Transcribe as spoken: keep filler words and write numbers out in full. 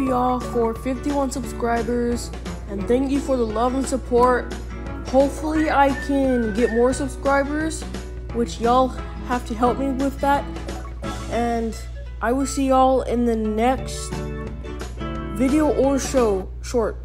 you y'all for fifty-one subscribers, and thank you for the love and support. Hopefully I can get more subscribers, which y'all have to help me with that. And I will see y'all in the next video or show short.